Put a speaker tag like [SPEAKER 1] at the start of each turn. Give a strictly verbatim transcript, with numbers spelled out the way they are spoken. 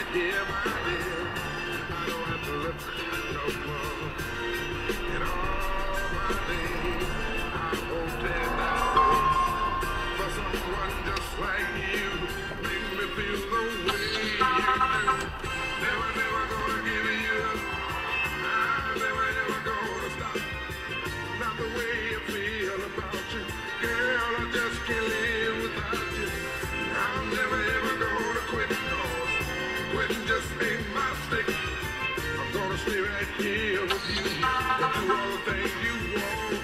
[SPEAKER 1] Yeah, my dear, I don't have to look no more. In all my days, I hoped and I prayed for someone just like you. Make me feel the way you do. Never, never gonna give you up. I'm never, never gonna stop. Not the way you feel about you. Girl, I just can't live without you. I'm never, ever gonna quit. No, quitting just ain't my stick. I'm gonna stay right here with you and do all the things you want.